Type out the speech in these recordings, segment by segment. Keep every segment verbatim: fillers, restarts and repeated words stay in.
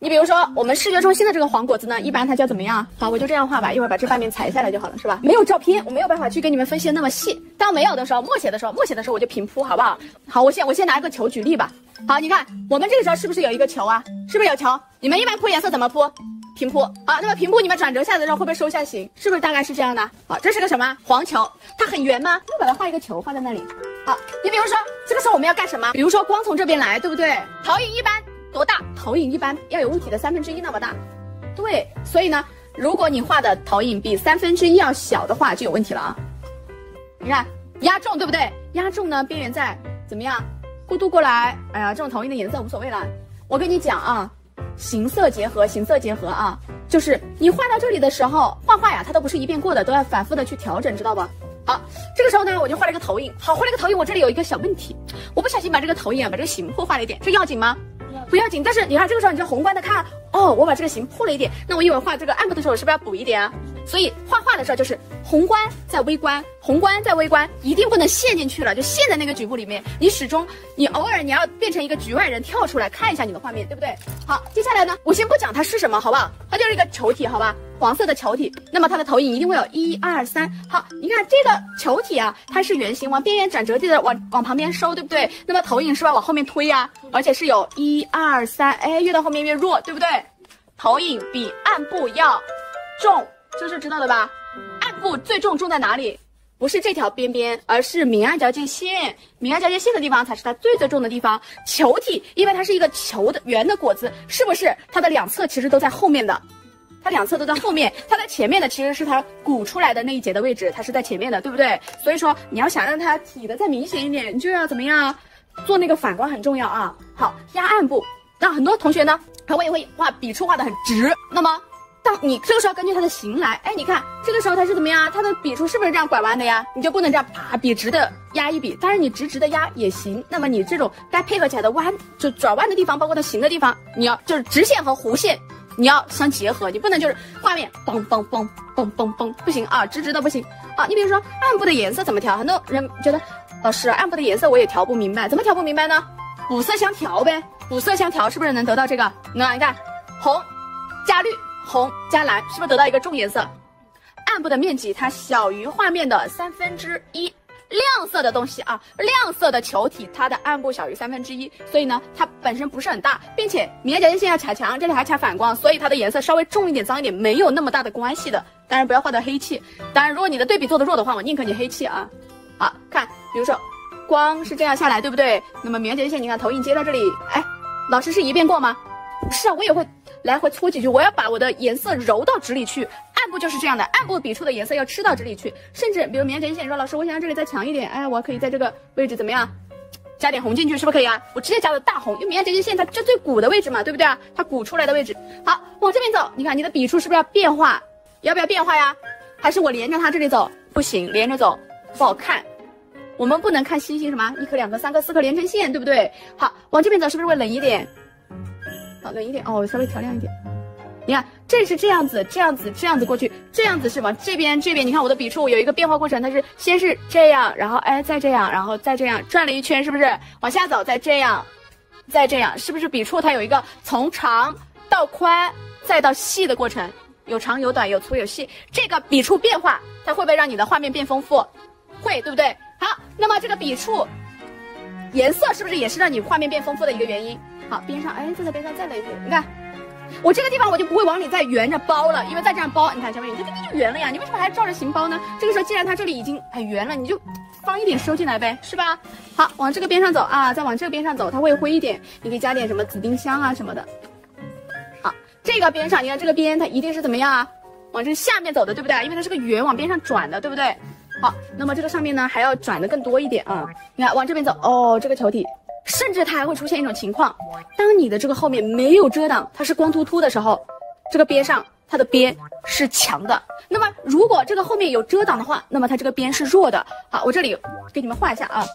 你比如说我们视觉中心的这个黄果子呢，一般它叫怎么样？好，我就这样画吧，一会儿把这半面裁下来就好了，是吧？没有照片，我没有办法去给你们分析的那么细。当没有的时候，默写的时候，默写的时候我就平铺，好不好？好，我先我先拿一个球举例吧。好，你看我们这个时候是不是有一个球啊？是不是有球？你们一般铺颜色怎么铺？平铺。好，那么平铺你们转折下来的时候会不会收下形？是不是大概是这样的？好，这是个什么？黄球，它很圆吗？就把它画一个球画在那里。好，你比如说这个时候我们要干什么？比如说光从这边来，对不对？投影一般多大？投影一般要有物体的三分之一那么大。对，所以呢，如果你画的投影比三分之一要小的话，就有问题了啊。你看压重，对不对？压重呢，边缘在怎么样？过渡过来。哎呀，这种投影的颜色无所谓了。我跟你讲啊，形色结合，形色结合啊，就是你画到这里的时候，画画呀，它都不是一遍过的，都要反复的去调整，知道吧？好，这个时候呢，我就画了一个投影。好，画了一个投影，我这里有一个小问题，我不小心把这个投影啊，把这个形破坏了一点，这要紧吗？不要紧。但是你看这个时候，你就宏观的看，哦，我把这个形破了一点，那我一会儿画这个暗部的时候，是不是要补一点啊？所以画画的时候就是宏观再微观，宏观再微观，一定不能陷进去了，就陷在那个局部里面。你始终，你偶尔你要变成一个局外人，跳出来看一下你的画面，对不对？好，接下来呢，我先不讲它是什么，好不好？它就是一个球体，好吧？黄色的球体，那么它的投影一定会有一二三。好，你看这个球体啊，它是圆形，往边缘转折地的往往旁边收，对不对？那么投影是不是往后面推呀？而且是有一二三，哎，越到后面越弱，对不对？投影比暗部要重。这是知道的吧？暗部最重重在哪里？不是这条边边，而是明暗交界线。明暗交界线的地方才是它最最重的地方。球体，因为它是一个球的圆的果子，是不是它的两侧其实都在后面的？它两侧都在后面，它在前面的其实是它鼓出来的那一节的位置，它是在前面的，对不对？所以说你要想让它体的再明显一点，你就要怎么样？做那个反光很重要啊。好，压暗部。那很多同学呢，他会会画笔触画的很直，那么。当你这个时候根据它的形来，哎，你看这个时候它是怎么样？它的笔触是不是这样拐弯的呀？你就不能这样啪笔直的压一笔，当然你直直的压也行。那么你这种该配合起来的弯，就转弯的地方，包括它形的地方，你要就是直线和弧线，你要相结合，你不能就是画面嘣嘣嘣嘣嘣嘣，不行啊，直直的不行啊。你比如说暗部的颜色怎么调？很多人觉得老师暗部的颜色我也调不明白，怎么调不明白呢？补色相调呗，补色相调是不是能得到这个？那你看红加绿。红加蓝是不是得到一个重颜色？暗部的面积它小于画面的三分之一，亮色的东西啊，亮色的球体它的暗部小于三分之一，所以呢它本身不是很大，并且明暗交界线要卡墙，这里还卡反光，所以它的颜色稍微重一点脏一点没有那么大的关系的。当然不要画到黑气，当然如果你的对比做的弱的话，我宁可你黑气啊。好看，比如说光是这样下来，对不对？那么明暗交界线你看投影接到这里，哎，老师是一遍过吗？不是啊，我也会来回搓几句，我要把我的颜色揉到纸里去。暗部就是这样的，暗部笔触的颜色要吃到纸里去，甚至比如明暗交界线，你说老师我想让这里再强一点，哎，我可以在这个位置怎么样加点红进去，是不是可以啊？我直接加了大红，因为明暗交界线它这最鼓的位置嘛，对不对啊？它鼓出来的位置。好，往这边走，你看你的笔触是不是要变化？要不要变化呀？还是我连着它这里走？不行，连着走不好看。我们不能看星星什么一颗两颗三颗四颗连成线，对不对？好，往这边走是不是会冷一点？好，冷一点哦，稍微调亮一点。你看，这是这样子，这样子，这样子过去，这样子是往这边，这边。你看我的笔触有一个变化过程，它是先是这样，然后哎再这样，然后再这样转了一圈，是不是？往下走，再这样，再这样，是不是笔触它有一个从长到宽再到细的过程？有长有短，有粗有细。这个笔触变化，它会不会让你的画面变丰富？会，对不对？好，那么这个笔触颜色是不是也是让你画面变丰富的一个原因？好，边上，哎，再在边上再来一点，你看，我这个地方我就不会往里再圆着包了，因为再这样包，你看小美，你这这就圆了呀，你为什么还照着形包呢？这个时候既然它这里已经很圆了，你就放一点收进来呗，是吧？好，往这个边上走啊，再往这个边上走，它会灰一点，你可以加点什么紫丁香啊什么的。好，这个边上，你看这个边它一定是怎么样啊？往这下面走的，对不对？因为它是个圆，往边上转的，对不对？好，那么这个上面呢还要转的更多一点啊，你看往这边走，哦，这个球体。甚至它还会出现一种情况，当你的这个后面没有遮挡，它是光秃秃的时候，这个边上它的边是强的。那么如果这个后面有遮挡的话，那么它这个边是弱的。好，我这里给你们画一下啊，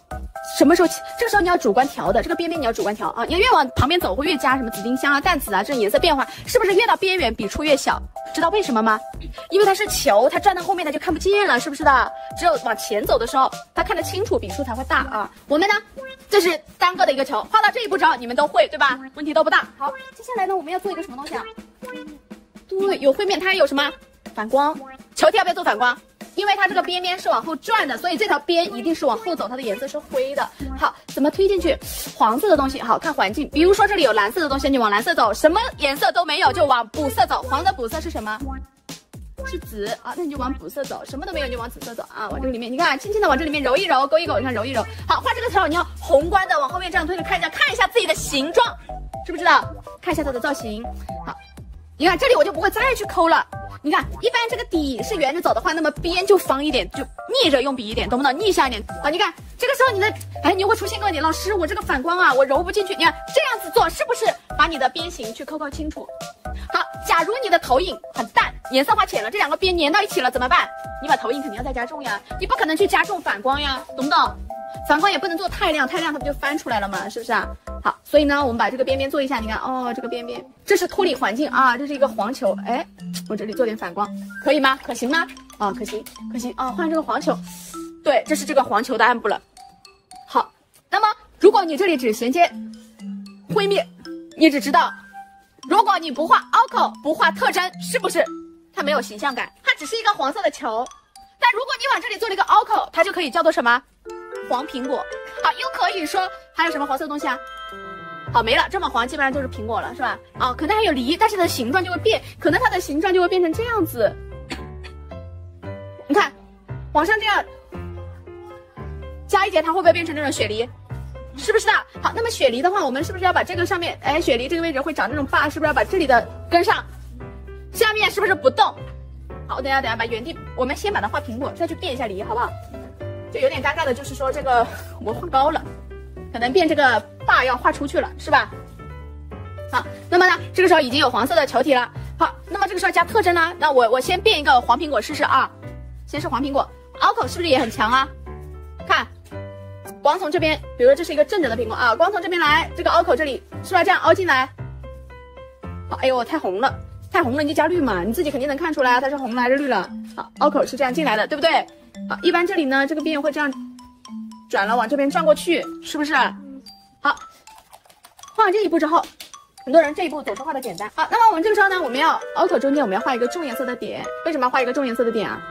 什么时候？这个时候你要主观调的，这个边边你要主观调啊。你越往旁边走，会越加什么紫丁香啊、淡紫啊这种颜色变化，是不是越到边缘笔触越小？知道为什么吗？因为它是球，它转到后面它就看不见了，是不是的？只有往前走的时候，它看得清楚，笔触才会大啊。我们呢，这是单个的一个球，画到这一步之后你们都会对吧？问题都不大。好，接下来呢，我们要做一个什么东西啊？对，有灰面，它还有什么反光？球体要不要做反光？因为它这个边边是往后转的，所以这条边一定是往后走，它的颜色是灰的。好，怎么推进去？黄色的东西，好看环境。比如说这里有蓝色的东西，你往蓝色走；什么颜色都没有，就往补色走。黄的补色是什么？是紫啊，那你就往补色走。什么都没有，你就往紫色走啊，往这个里面，你看，轻轻的往这里面揉一揉，勾一勾，你看揉一揉。好，画这个时候你要宏观的往后面这样推着看一下，看一下自己的形状，知不知道？看一下它的造型。好，你看这里我就不会再去抠了。你看，一般这个底是圆着走的话，那么边就方一点，就逆着用笔一点，懂不懂？逆向一点。好，你看这个时候你的，哎，你会出现个问题，老师，我这个反光啊，我揉不进去。你看这样子做，是不是把你的边形去抠抠清楚？好，假如你的投影很淡，颜色画浅了，这两个边粘到一起了，怎么办？你把投影肯定要再加重呀，你不可能去加重反光呀，懂不懂？反光也不能做太亮，太亮它不就翻出来了吗？是不是啊？好，所以呢，我们把这个边边做一下，你看，哦，这个边边，这是脱离环境啊，这是一个黄球，哎，我这里做点反光，可以吗？可行吗？啊，可行，可行啊，换这个黄球，对，这是这个黄球的暗部了。好，那么如果你这里只衔接灰面，你只知道，如果你不画凹口，不画特征，是不是它没有形象感？它只是一个黄色的球，但如果你往这里做了一个凹口，它就可以叫做什么？黄苹果。好，又可以说还有什么黄色的东西啊？好，没了，这么黄基本上就是苹果了，是吧？啊，可能还有梨，但是它的形状就会变，可能它的形状就会变成这样子。你看，往上这样加一截，它会不会变成这种雪梨？是不是的？好，那么雪梨的话，我们是不是要把这个上面，哎，雪梨这个位置会长这种疤，是不是要把这里的跟上？下面是不是不动？好，等一下等一下，把原地，我们先把它画苹果，再去变一下梨，好不好？就有点尴尬的就是说这个我画高了，可能变这个疤要画出去了，是吧？好，那么呢，这个时候已经有黄色的球体了。好，那么这个时候加特征呢？那我我先变一个黄苹果试试啊。先是黄苹果，凹口是不是也很强啊？看，光从这边，比如说这是一个正着的苹果啊，光从这边来，这个凹口这里是吧？这样凹进来。好，哎呦，太红了，太红了，你就加绿嘛，你自己肯定能看出来它是红了还是绿了。好，凹口是这样进来的，对不对？好，一般这里呢，这个边会这样转了，往这边转过去，是不是？好，画完这一步之后，很多人这一步总是画的简单。好，那么我们这个时候呢，我们要凹口中间我们要画一个重颜色的点，为什么要画一个重颜色的点啊？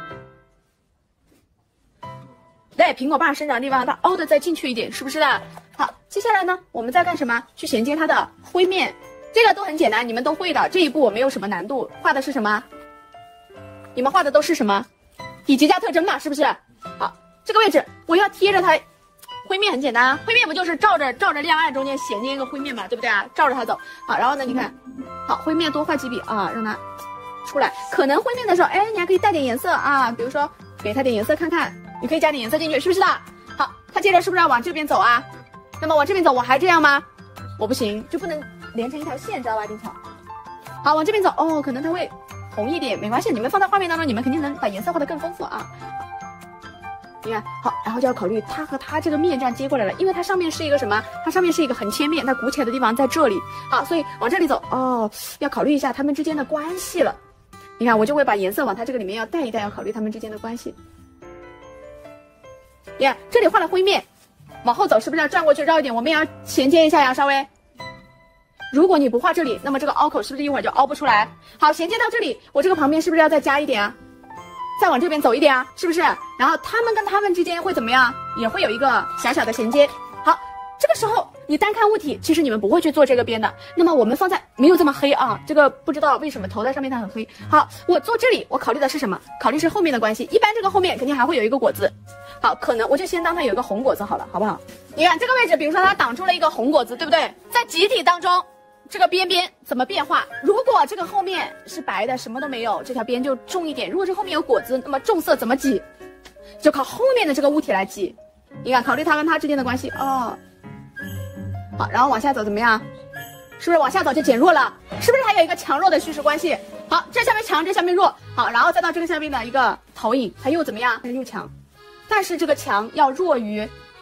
对，苹果瓣生长的地方，它凹的再进去一点，是不是的？好，接下来呢，我们再干什么？去衔接它的灰面，这个都很简单，你们都会的，这一步我没有什么难度。画的是什么？你们画的都是什么？底级加特征嘛，是不是？好，这个位置我要贴着它，灰面很简单啊，灰面不就是照着照着亮暗中间衔接一个灰面嘛，对不对啊？照着它走。好，然后呢，你看，好，灰面多画几笔啊，让它出来。可能灰面的时候，哎，你还可以带点颜色啊，比如说给它点颜色看看，你可以加点颜色进去，是不是的？好，它接着是不是要往这边走啊？那么往这边走，我还这样吗？我不行，就不能连成一条线，知道吧，丁巧？好，往这边走，哦，可能它会红一点，没关系，你们放在画面当中，你们肯定能把颜色画得更丰富啊。你看，好，然后就要考虑它和它这个面这样接过来了，因为它上面是一个什么？它上面是一个横切面，它鼓起来的地方在这里，好，所以往这里走，哦，要考虑一下它们之间的关系了。你看，我就会把颜色往它这个里面要带一带，要考虑它们之间的关系。你看，这里画了灰面，往后走是不是要转过去绕一点？我们也要衔接一下呀，稍微。如果你不画这里，那么这个凹口是不是一会儿就凹不出来？好，衔接到这里，我这个旁边是不是要再加一点啊？再往这边走一点啊，是不是？然后它们跟它们之间会怎么样？也会有一个小小的衔接。好，这个时候你单看物体，其实你们不会去做这个边的。那么我们放在没有这么黑啊，这个不知道为什么投在上面它很黑。好，我做这里，我考虑的是什么？考虑是后面的关系。一般这个后面肯定还会有一个果子。好，可能我就先当它有一个红果子好了，好不好？你看这个位置，比如说它挡住了一个红果子，对不对？在集体当中，这个边边怎么变化？如果这个后面是白的，什么都没有，这条边就重一点；如果这后面有果子，那么重色怎么挤？就靠后面的这个物体来挤。你看，考虑它跟它之间的关系哦。好，然后往下走怎么样？是不是往下走就减弱了？是不是还有一个强弱的虚实关系？好，这下面强，这下面弱。好，然后再到这个下面的一个投影，它又怎么样？它又强，但是这个强要弱于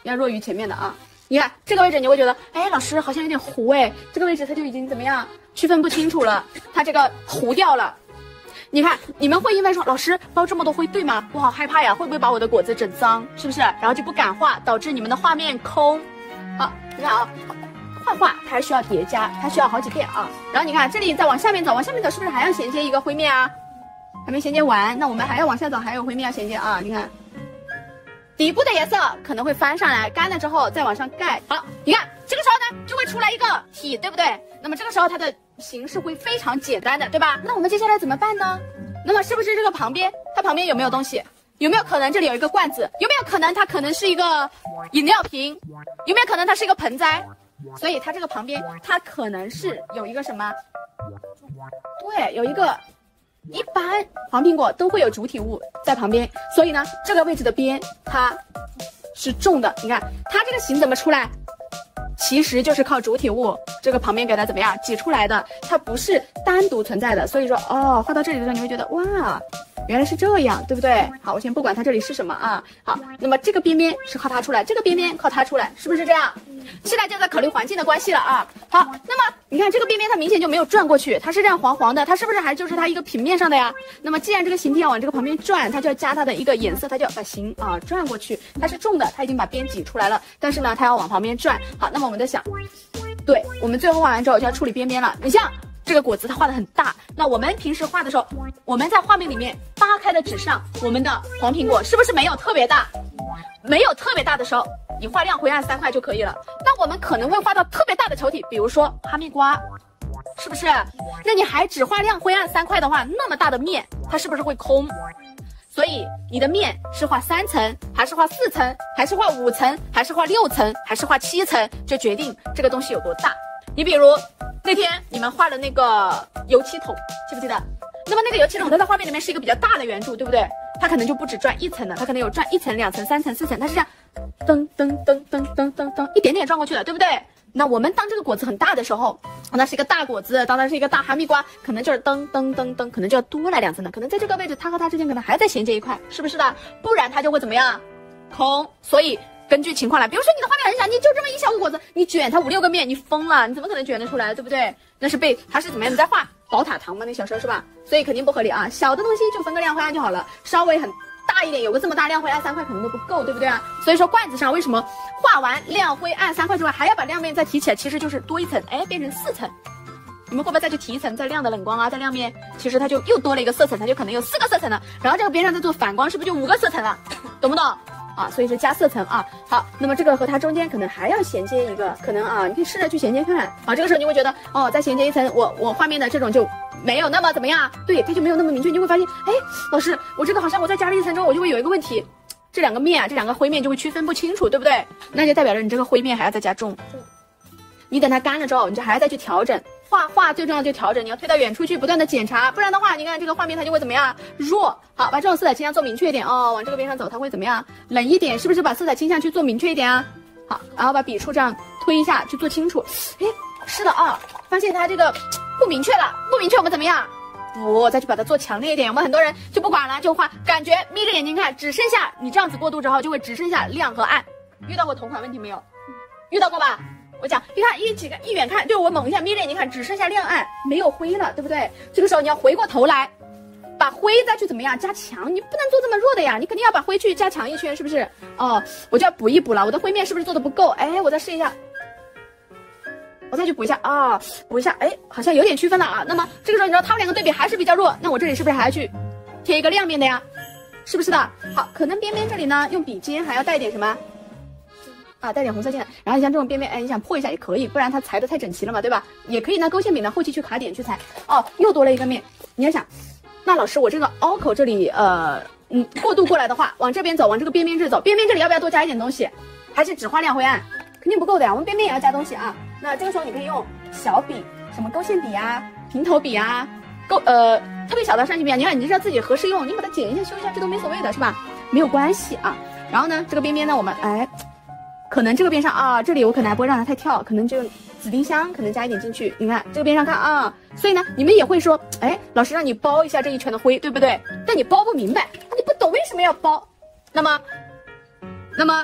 要弱于前面的啊。你看这个位置你会觉得，哎，老师好像有点糊哎，这个位置它就已经怎么样区分不清楚了，它这个糊掉了。你看你们会因为说老师包这么多灰对吗？我好害怕呀，会不会把我的果子整脏？是不是？然后就不敢画，导致你们的画面空。好，你看啊。画画它还需要叠加，它需要好几遍啊。然后你看这里再往下面走，往下面走是不是还要衔接一个灰面啊？还没衔接完，那我们还要往下走，还有灰面要衔接啊。你看底部的颜色可能会翻上来，干了之后再往上盖。好，你看这个时候呢就会出来一个体，对不对？那么这个时候它的形式会非常简单的，对吧？那我们接下来怎么办呢？那么是不是这个旁边，它旁边有没有东西？有没有可能这里有一个罐子？有没有可能它可能是一个饮料瓶？有没有可能它是一个盆栽？所以它这个旁边，它可能是有一个什么？对，有一个，一般黄苹果都会有主体物在旁边，所以呢，这个位置的边它是重的。你看它这个形怎么出来？其实就是靠主体物这个旁边给它怎么样挤出来的，它不是单独存在的。所以说，哦，画到这里的时候你会觉得哇，原来是这样，对不对？好，我先不管它这里是什么啊。好，那么这个边边是靠它出来，这个边边靠它出来，是不是这样？现在就在考虑环境的关系了啊。好，那么你看这个边边它明显就没有转过去，它是这样黄黄的，它是不是还就是它一个平面上的呀？那么既然这个形体要往这个旁边转，它就要加它的一个颜色，它就要把形啊转过去。它是重的，它已经把边挤出来了，但是呢它要往旁边转。好，那么我们在想，对，我们最后画完之后就要处理边边了。你像这个果子它画的很大，那我们平时画的时候，我们在画面里面扒开的纸上，我们的黄苹果是不是没有特别大？没有特别大的时候，你画亮灰暗三块就可以了。那我们可能会画到特别大的球体，比如说哈密瓜，是不是？那你还只画亮灰暗三块的话，那么大的面，它是不是会空？所以你的面是画三层，还是画四层，还是画五层，还是画六层，还是画七层，就决定这个东西有多大。你比如那天你们画的那个油漆桶，记不记得？那么那个油漆桶它在画面里面是一个比较大的圆柱，对不对？它可能就不止转一层了，它可能有转一层、两层、三层、四层，它是这样噔噔噔噔噔噔噔一点点转过去的，对不对？那我们当这个果子很大的时候，那是一个大果子，当它是一个大哈密瓜，可能就是噔噔噔噔，可能就要多来两层的，可能在这个位置它和它之间可能还在衔接一块，是不是的？不然它就会怎么样？空。所以根据情况来，比如说你的画面很小，你就这么一小个果子，你卷它五六个面，你疯了，你怎么可能卷得出来，对不对？那是被它是怎么样？你在画宝塔糖吗？那小时候是吧？所以肯定不合理啊。小的东西就分个亮灰暗就好了，稍微很大一点，有个这么大亮灰暗三块可能都不够，对不对啊？所以说罐子上为什么画完亮灰暗三块之外，还要把亮面再提起来？其实就是多一层，哎，变成四层。你们会不会再去提一层，再亮的冷光啊，再亮面，其实它就又多了一个色层，它就可能有四个色层了。然后这个边上再做反光，是不是就五个色层了？懂不懂？啊，所以是加色层啊。好，那么这个和它中间可能还要衔接一个，可能啊，你可以试着去衔接看。啊，这个时候你会觉得，哦，再衔接一层，我我画面的这种就没有那么怎么样，对，它就没有那么明确。你会发现，哎，老师，我这个好像我再加了一层之后，我就会有一个问题，这两个面啊，这两个灰面就会区分不清楚，对不对？那就代表着你这个灰面还要再加重。你等它干了之后，你就还要再去调整。画画最重要就调整，你要推到远处去，不断的检查，不然的话，你看这个画面它就会怎么样？弱。好，把这种色彩倾向做明确一点哦，往这个边上走，它会怎么样？冷一点，是不是把色彩倾向去做明确一点啊？好，然后把笔触这样推一下，去做清楚。哎，是的啊，发现它这个不明确了，不明确我们怎么样？不，再去把它做强烈一点。我们很多人就不管了，就画，感觉眯着眼睛看，只剩下你这样子过渡之后，就会只剩下亮和暗。遇到过同款问题没有？遇到过吧？我讲，你看一起看，一远看，对我猛一下眯着眼睛看，只剩下亮暗，没有灰了，对不对？这个时候你要回过头来，把灰再去怎么样加强？你不能做这么弱的呀，你肯定要把灰去加强一圈，是不是？哦，我就要补一补了，我的灰面是不是做的不够？哎，我再试一下，我再去补一下啊、哦，补一下，哎，好像有点区分了啊。那么这个时候你知道他们两个对比还是比较弱，那我这里是不是还要去贴一个亮面的呀？是不是的？好，可能边边这里呢，用笔尖还要带一点什么？啊，带点红色线，然后像这种边边，哎，你想破一下也可以，不然它裁的太整齐了嘛，对吧？也可以拿勾线笔呢，后期去卡点去裁。哦，又多了一个面，你要想，那老师我这个凹口这里，呃，嗯，过渡过来的话，往这边走，往这个边边这走，边边这里要不要多加一点东西？还是只画亮灰暗？肯定不够的呀，我们边边也要加东西啊。那这个时候你可以用小笔，什么勾线笔啊、平头笔啊、勾呃特别小的上铅笔啊，你看你知道自己合适用，你把它剪一下、修一下，这都没所谓的是吧？没有关系啊。然后呢，这个边边呢，我们哎。可能这个边上啊，这里我可能还不会让它太跳，可能就紫丁香可能加一点进去。你看这个边上看啊，所以呢，你们也会说，哎，老师让你包一下这一圈的灰，对不对？但你包不明白，你不懂为什么要包。那么，那么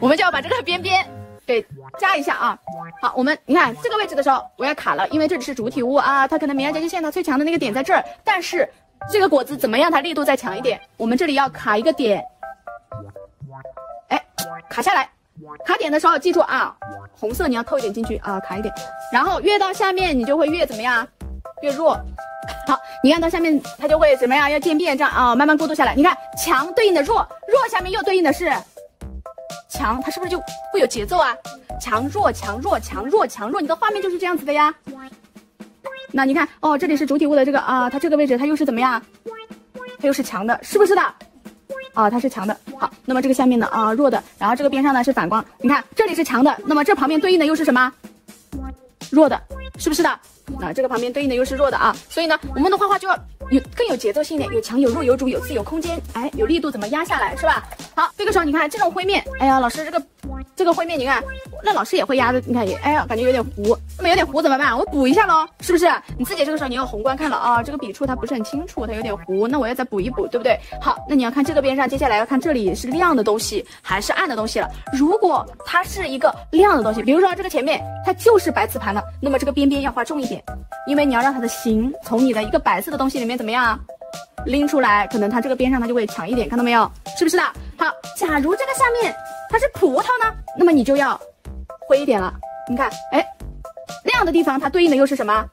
我们就要把这个边边给加一下啊。好，我们你看这个位置的时候，我要卡了，因为这里是主体物啊，它可能明暗交界线它最强的那个点在这儿，但是这个果子怎么样，它力度再强一点，我们这里要卡一个点，哎，卡下来。卡点的时候记住啊，红色你要透一点进去啊，卡一点，然后越到下面你就会越怎么样，越弱。好，你看到下面它就会怎么样，要渐变这样啊，慢慢过渡下来。你看强对应的弱，弱下面又对应的是强，它是不是就会有节奏啊？强弱强弱强弱强弱，你的画面就是这样子的呀。那你看哦，这里是主体物的这个啊，它这个位置它又是怎么样？它又是强的，是不是的？啊，它是强的。好，那么这个下面呢啊弱的，然后这个边上呢是反光。你看这里是强的，那么这旁边对应的又是什么？弱的，是不是的？那这个旁边对应的又是弱的啊，所以呢，我们的画画就要有更有节奏性一点，有强有弱，有主有次有空间，哎，有力度怎么压下来是吧？好，这个时候你看这种灰面，哎呀，老师这个这个灰面你看，那老师也会压的，你看也，哎呀，感觉有点糊，那么有点糊怎么办？我补一下喽，是不是？你自己这个时候你要宏观看了啊，这个笔触它不是很清楚，它有点糊，那我要再补一补，对不对？好，那你要看这个边上，接下来要看这里是亮的东西还是暗的东西了。如果它是一个亮的东西，比如说这个前面它就是白瓷盘的，那么这个边边要画重一点，因为你要让它的形从你的一个白色的东西里面怎么样拎出来，可能它这个边上它就会强一点，看到没有？是不是的？好，假如这个下面它是葡萄呢，那么你就要灰一点了。你看，哎，亮的地方它对应的又是什么？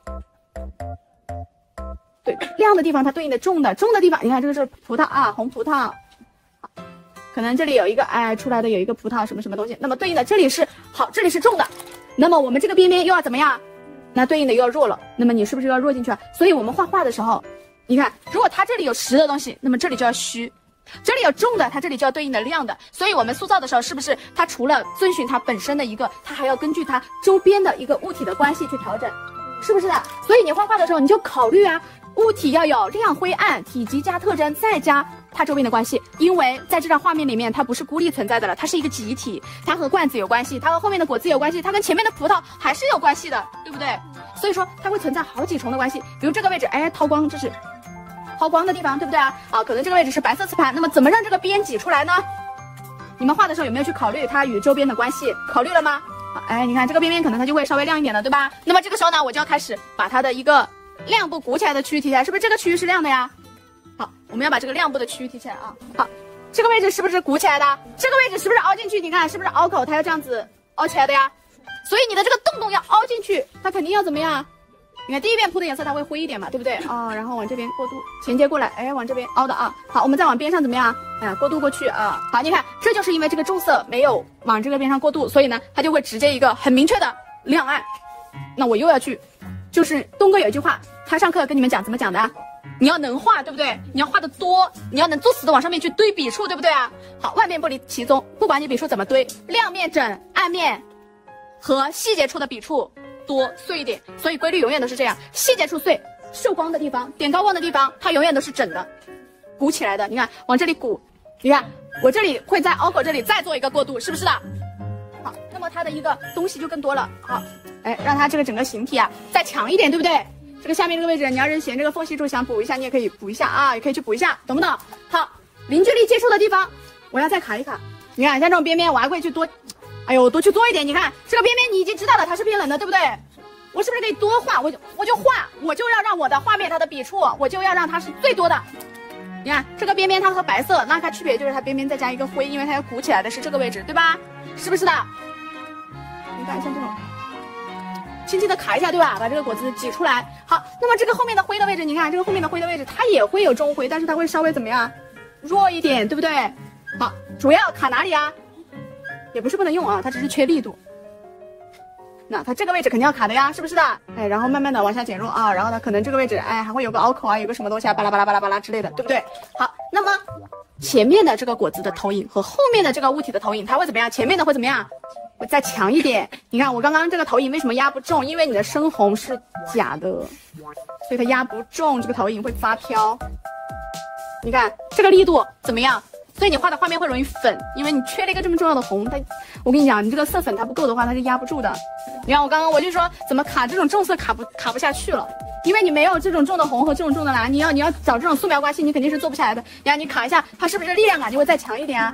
对，亮的地方它对应的重的，重的地方，你看这个是葡萄啊，红葡萄。可能这里有一个哎出来的有一个葡萄什么什么东西，那么对应的这里是好，这里是重的，那么我们这个边边又要怎么样？那对应的又要弱了，那么你是不是又要弱进去啊？所以我们画画的时候，你看，如果它这里有实的东西，那么这里就要虚；这里有重的，它这里就要对应的亮的。所以我们塑造的时候，是不是它除了遵循它本身的一个，它还要根据它周边的一个物体的关系去调整，是不是的？所以你画画的时候，你就考虑啊，物体要有亮灰暗，体积加特征，再加它周边的关系，因为在这张画面里面，它不是孤立存在的了，它是一个集体，它和罐子有关系，它和后面的果子有关系，它跟前面的葡萄还是有关系的，对不对？所以说它会存在好几重的关系。比如这个位置，哎，掏光，这是抛光的地方，对不对啊？啊，可能这个位置是白色瓷盘，那么怎么让这个边挤出来呢？你们画的时候有没有去考虑它与周边的关系？考虑了吗？好，哎，你看这个边边可能它就会稍微亮一点的，对吧？那么这个时候呢，我就要开始把它的一个亮部鼓起来的区域提起来，是不是这个区域是亮的呀？好，我们要把这个亮部的区域提起来啊。好，这个位置是不是鼓起来的？这个位置是不是凹进去？你看是不是凹口？它要这样子凹起来的呀？所以你的这个洞洞要凹进去，它肯定要怎么样？你看第一遍铺的颜色它会灰一点嘛，对不对啊、哦？然后往这边过渡，衔接过来，哎，往这边凹的啊。好，我们再往边上怎么样？哎呀，过渡过去啊。好，你看，这就是因为这个重色没有往这个边上过渡，所以呢，它就会直接一个很明确的亮暗。那我又要去，就是东哥有一句话，他上课跟你们讲怎么讲的啊？你要能画，对不对？你要画的多，你要能作死的往上面去堆笔触，对不对啊？好，万变不离其宗，不管你笔触怎么堆，亮面整，暗面和细节处的笔触多碎一点，所以规律永远都是这样，细节处碎，受光的地方，点高光的地方，它永远都是整的，鼓起来的。你看往这里鼓，你看我这里会在凹口这里再做一个过渡，是不是的？好，那么它的一个东西就更多了。好，哎，让它这个整个形体啊再强一点，对不对？这个下面这个位置，你要是嫌这个缝隙处想补一下，你也可以补一下啊，也可以去补一下，懂不懂？好，零距离接触的地方，我要再卡一卡。你看像这种边边，我还会去多，哎呦，多去做一点。你看这个边边，你已经知道了它是偏冷的，对不对？我是不是可以多画？我就我就画，我就要让我的画面它的笔触，我就要让它是最多的。你看这个边边，它和白色那它区别就是它边边再加一个灰，因为它要鼓起来的是这个位置，对吧？是不是的？你看像这种。轻轻的卡一下，对吧？把这个果子挤出来。好，那么这个后面的灰的位置，你看这个后面的灰的位置，它也会有中灰，但是它会稍微怎么样？弱一点，对不对？好，主要卡哪里啊？也不是不能用啊，它只是缺力度。那它这个位置肯定要卡的呀，是不是的？哎，然后慢慢的往下减弱啊，然后呢，可能这个位置，哎，还会有个凹口啊，有个什么东西啊，巴拉巴拉巴拉巴拉之类的，对不对？好，那么前面的这个果子的投影和后面的这个物体的投影，它会怎么样？前面的会怎么样？会再强一点。你看我刚刚这个投影为什么压不中？因为你的深红是假的，所以它压不中，这个投影会发飘。你看这个力度怎么样？所以你画的画面会容易粉，因为你缺了一个这么重要的红。它，我跟你讲，你这个色粉它不够的话，它是压不住的。你看我刚刚我就说怎么卡这种重色卡不卡不下去了，因为你没有这种重的红和这种重的蓝，你要你要找这种素描关系，你肯定是做不下来的。你看你卡一下，它是不是力量感就会再强一点啊？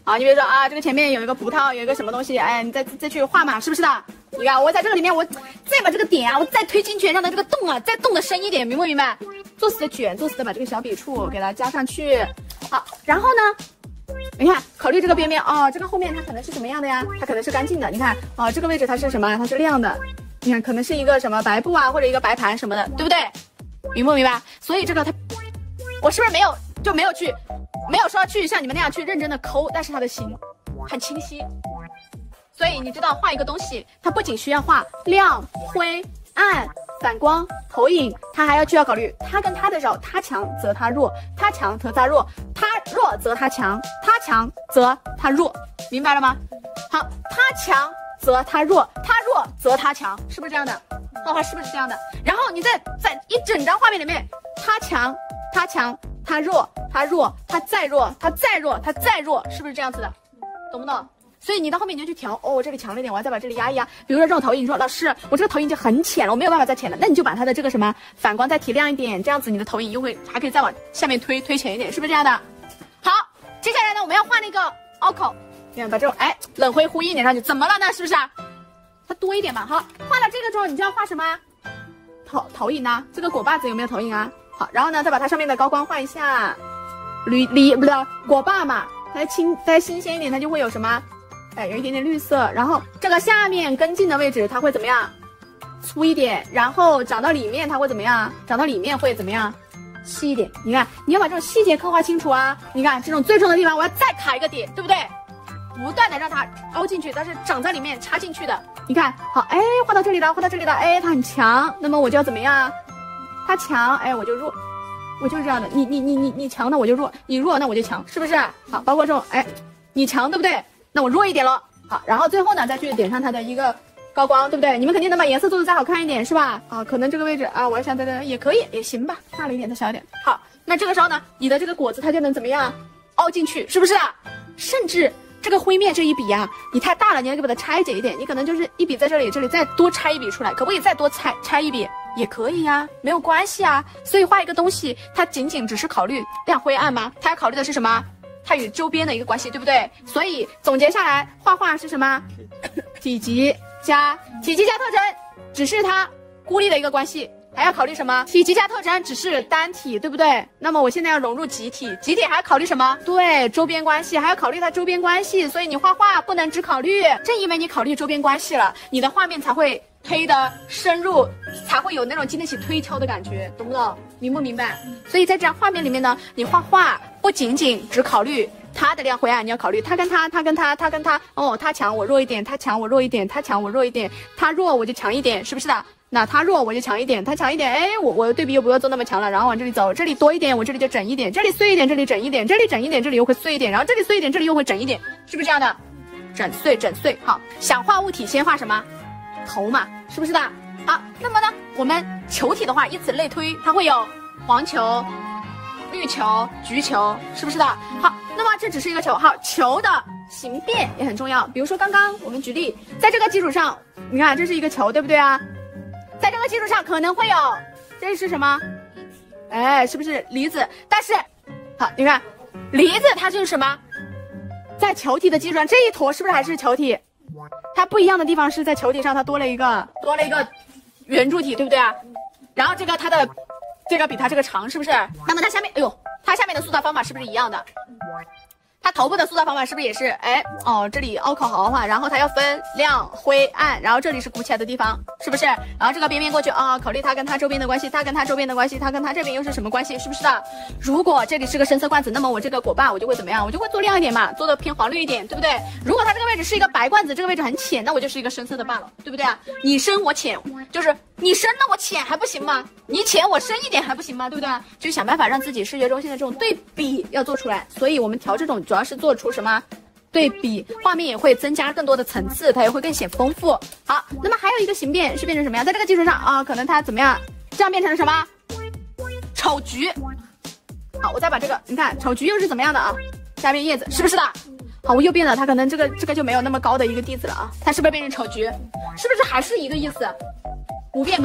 啊，你比如说啊，这个前面有一个葡萄，有一个什么东西，哎，你再再去画嘛，是不是的？你看我在这个里面，我再把这个点啊，我再推进去，让它这个洞啊再洞的深一点，明不明白？做死的卷，做死的把这个小笔触给它加上去。好，然后呢，你看考虑这个边边哦，这个后面它可能是什么样的呀？它可能是干净的，你看哦，这个位置它是什么？它是亮的，你看可能是一个什么白布啊，或者一个白盘什么的，对不对？明不明白？所以这个它，我是不是没有就没有去，没有说去像你们那样去认真的抠，但是它的形很清晰。所以你知道画一个东西，它不仅需要画亮、灰、暗、反光、投影，它还要需要考虑它跟它的绕，它强则它弱，它强则它弱，它弱则它强，它强则它弱，明白了吗？好，它强则它弱，它弱则它强，是不是这样的？画画是不是这样的？然后你在在一整张画面里面，它强，它强，它弱，它弱，它再弱，它再弱，它再弱，是不是这样子的？懂不懂？所以你到后面你就去调，哦，这里强了一点，我要再把这里压一压。比如说这种投影，你说老师，我这个投影已经很浅了，我没有办法再浅了，那你就把它的这个什么反光再提亮一点，这样子你的投影又会还可以再往下面推推浅一点，是不是这样的？好，接下来呢，我们要画那个凹口，你看把这种哎冷灰呼应点上去，怎么了呢？是不是啊？它多一点嘛。好，画了这个之后，你就要画什么投投影呢？这个果把子有没有投影啊？好，然后呢，再把它上面的高光画一下，绿梨不是果把嘛，再清再新鲜一点，它就会有什么？哎，有一点点绿色，然后这个下面跟进的位置它会怎么样？粗一点，然后长到里面它会怎么样？长到里面会怎么样？细一点。你看，你要把这种细节刻画清楚啊！你看这种最重的地方，我要再卡一个点，对不对？不断的让它凹进去，但是长在里面插进去的。你看好，哎，画到这里了，画到这里了，哎，它很强，那么我就要怎么样？它强，哎，我就弱，我就是这样的。你你你你你强，那我就弱；你弱，那我就强，是不是？好，包括这种，哎，你强，对不对？那我弱一点了，好，然后最后呢，再去点上它的一个高光，对不对？你们肯定能把颜色做的再好看一点，是吧？啊，可能这个位置啊，我想在这也可以，也行吧，大了一点，再小一点。好，那这个时候呢，你的这个果子它就能怎么样？凹进去，是不是啊？甚至这个灰面这一笔啊，你太大了，你要给把它拆解一点，你可能就是一笔在这里，这里再多拆一笔出来，可不可以再多拆拆一笔？也可以呀、啊，没有关系啊。所以画一个东西，它仅仅只是考虑亮灰暗吗？它要考虑的是什么？它与周边的一个关系，对不对？所以总结下来，画画是什么？体积加体积加特征，只是它孤立的一个关系。还要考虑什么？体积加特征只是单体，对不对？那么我现在要融入集体，集体还要考虑什么？对，周边关系还要考虑它周边关系。所以你画画不能只考虑，正因为你考虑周边关系了，你的画面才会推的深入，才会有那种经得起推敲的感觉，懂不懂？明不明白？所以在这样画面里面呢，你画画不仅仅只考虑它的亮灰暗，你要考虑它跟它，它跟它，它跟它，哦，它强我弱一点，它强我弱一点，它强我弱一点，它弱我就强一点，是不是的？那它弱我就强一点，它强一点，哎，我我对比又不要做那么强了，然后往这里走，这里多一点，我这里就整一点，这里碎一点，这里整一点，这里整一点，这里又会碎一点，然后这里碎一点，这里又会整一点，是不是这样的？整碎整碎。好，想画物体先画什么？头嘛，是不是的？好，那么呢，我们球体的话，以此类推，它会有黄球、绿球、橘球，是不是的？好，那么这只是一个球，好，球的形变也很重要。比如说刚刚我们举例，在这个基础上，你看这是一个球，对不对啊？在这个基础上可能会有，这是什么？哎，是不是梨子？但是，好，你看，梨子它就是什么？在球体的基础上，这一坨是不是还是球体？它不一样的地方是在球体上，它多了一个多了一个圆柱体，对不对啊？然后这个它的这个比它这个长，是不是？那么它下面，哎呦，它下面的塑造方法是不是一样的？它头部的塑造方法是不是也是？哎，哦，这里凹口好好画，然后它要分亮、灰、暗，然后这里是鼓起来的地方，是不是？然后这个边边过去啊、哦，考虑它跟它周边的关系，它跟它周边的关系，它跟它这边又是什么关系？是不是的？如果这里是个深色罐子，那么我这个果瓣我就会怎么样？我就会做亮一点嘛，做的偏黄绿一点，对不对？如果它这个位置是一个白罐子，这个位置很浅，那我就是一个深色的罢了，对不对啊？你深我浅，就是你深那我浅还不行吗？你浅我深一点还不行吗？对不对？就想办法让自己视觉中心的这种对比要做出来。所以我们调这种主要是做出什么对比，画面也会增加更多的层次，它也会更显丰富。好，那么还有一个形变是变成什么样？在这个基础上啊，可能它怎么样？这样变成了什么？丑橘。好，我再把这个，你看丑橘又是怎么样的啊？下面叶子是不是的？好，我又变了，它可能这个这个就没有那么高的一个地子了啊，它是不是变成丑橘？是不是还是一个意思？不变吧？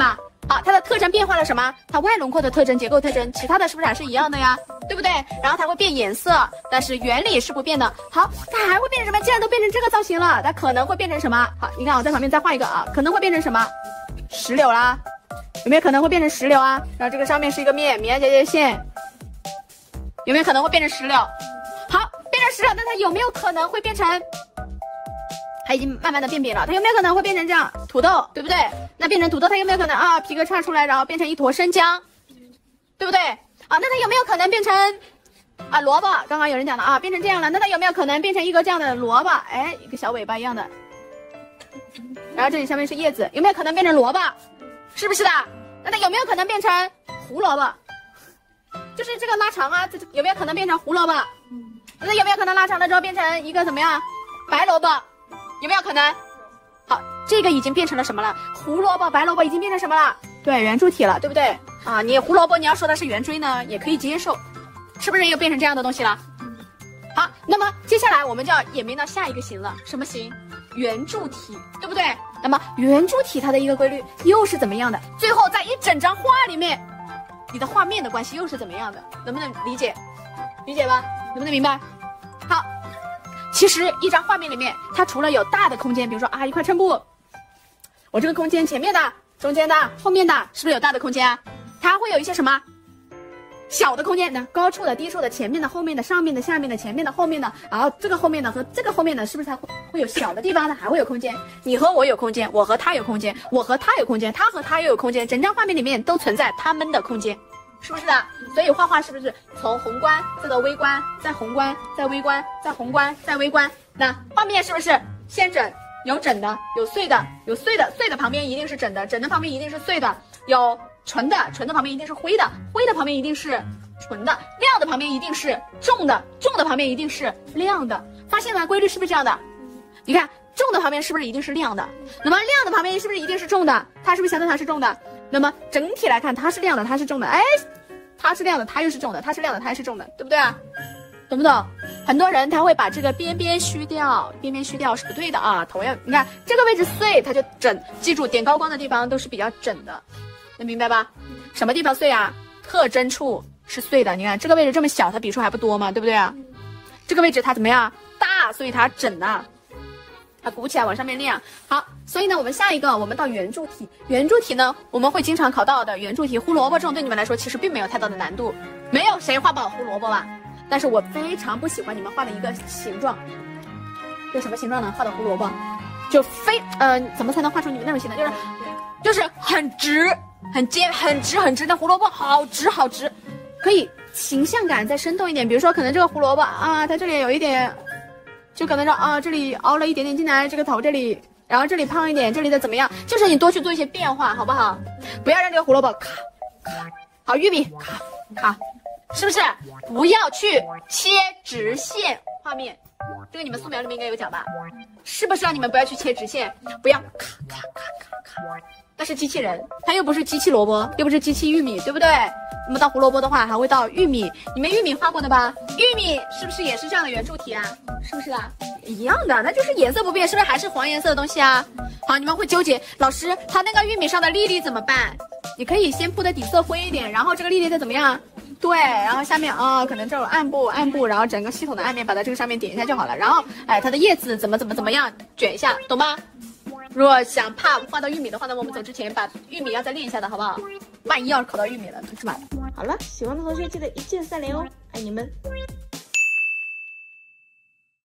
好，它的特征变化了什么？它外轮廓的特征、结构特征，其他的是不是还是一样的呀？对不对？然后它会变颜色，但是原理是不变的。好，它还会变成什么？既然都变成这个造型了，它可能会变成什么？好，你看我在旁边再画一个啊，可能会变成什么？石榴啦，有没有可能会变成石榴啊？然后这个上面是一个面，面接接线，有没有可能会变成石榴？好，变成石榴，那它有没有可能会变成？它已经慢慢的变扁了，它有没有可能会变成这样土豆，对不对？那变成土豆，它有没有可能啊皮革叉出来，然后变成一坨生姜，对不对？啊，那它有没有可能变成啊萝卜？刚刚有人讲的啊，变成这样了，那它有没有可能变成一个这样的萝卜？哎，一个小尾巴一样的，然后这里上面是叶子，有没有可能变成萝卜？是不是的？那它有没有可能变成胡萝卜？就是这个拉长啊，这有没有可能变成胡萝卜？那有没有可能拉长了之后变成一个怎么样白萝卜？有没有可能？好，这个已经变成了什么了？胡萝卜、白萝卜已经变成什么了？对，圆柱体了，对不对？啊，你胡萝卜你要说它是圆锥呢，也可以接受，是不是又变成这样的东西了？好，那么接下来我们就要演变到下一个形了，什么形？圆柱体，对不对？那么圆柱体它的一个规律又是怎么样的？最后在一整张画里面，你的画面的关系又是怎么样的？能不能理解？理解吧？能不能明白？好。其实一张画面里面，它除了有大的空间，比如说啊一块衬布，我这个空间前面的、中间的、后面的，是不是有大的空间啊？它会有一些什么小的空间呢？高处的、低处的、前面的、后面的、上面的、下面的、前面的、后面的，然后这个后面的和这个后面的，是不是它会会有小的地方呢？还会有空间。你和我有空间，我和他有空间，我和他有空间，他和他又有空间，整张画面里面都存在他们的空间。是不是的？所以画画是不是从宏观再到微观，再宏观再微观，再宏观再微观？那画面是不是先整？有整的，有碎的，有碎的，碎的旁边一定是整的，整的旁边一定是碎的。有纯的，纯的旁边一定是灰的，灰的旁边一定是纯的，亮的旁边一定是重的，重的旁边一定是亮的。发现了规律是不是这样的？你看重的旁边是不是一定是亮的？那么亮的旁边是不是一定是重的？它是不是相当它是重的？那么整体来看，它是亮的，它是重的，哎，它是亮的，它又是重的，它是亮的，它是重的，对不对啊？懂不懂？很多人他会把这个边边虚掉，边边虚掉是不对的啊。同样，你看这个位置碎，它就整，记住点高光的地方都是比较整的，能明白吧？什么地方碎啊？特征处是碎的，你看这个位置这么小，它笔数还不多嘛，对不对啊？这个位置它怎么样？大，所以它整的。它鼓起来往上面亮。好，所以呢，我们下一个，我们到圆柱体。圆柱体呢，我们会经常考到的圆柱体，胡萝卜这种对你们来说其实并没有太大的难度，没有谁画不好胡萝卜吧？但是我非常不喜欢你们画的一个形状，就什么形状呢？画的胡萝卜，就非呃，怎么才能画出你们那种形呢？就是就是很直、很尖、很直、很直的胡萝卜，好直好直，可以形象感再生动一点。比如说，可能这个胡萝卜啊，它这里有一点。就可能说啊，这里凹了一点点进来，这个头这里，然后这里胖一点，这里的怎么样？就是你多去做一些变化，好不好？不要让这个胡萝卜卡卡，好，玉米卡卡，是不是？不要去切直线画面，这个你们素描里面应该有讲吧？是不是让你们不要去切直线？不要卡卡卡卡卡，那是机器人，它又不是机器萝卜，又不是机器玉米，对不对？那么到胡萝卜的话，还会到玉米，你们玉米画过的吧？玉米是不是也是这样的圆柱体啊？是不是啊？一样的，那就是颜色不变，是不是还是黄颜色的东西啊？好，你们会纠结，老师，它那个玉米上的粒粒怎么办？你可以先铺的底色灰一点，然后这个粒粒再怎么样？对，然后下面啊、哦，可能这种暗部暗部，然后整个系统的暗面把它这个上面点一下就好了。然后，哎，它的叶子怎么怎么怎么样卷一下，懂吗？如果想怕画到玉米的话呢，我们走之前把玉米要再练一下的好不好？万一要是考到玉米了，是吧？好了，喜欢的同学记得一键三连哦，爱你们。